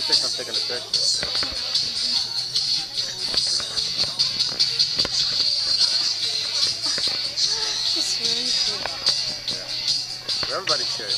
think I'm taking a picture. It's really cute. Yeah. Everybody should.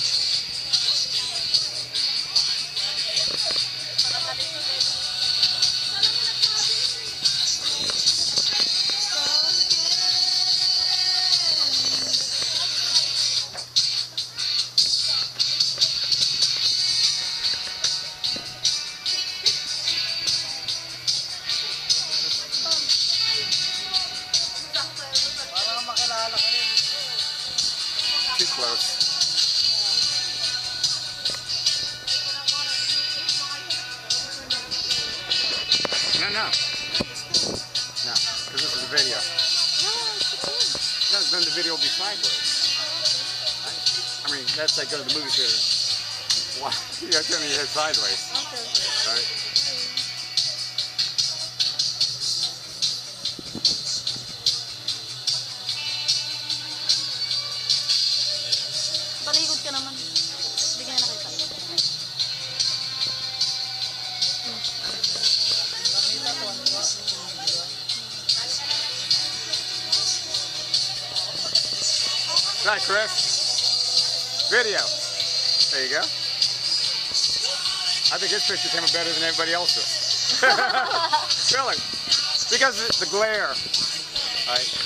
Too close. No. No, because this is a video. No, then the video will be sideways. I mean, that's like going to the movie theater. Why? You're turning your head sideways. Okay. Right? Talikod ka naman. Hindi ka na nakita. Right, Chris. Video. There you go. I think his picture came out better than everybody else's. Really. Because of the glare. All right.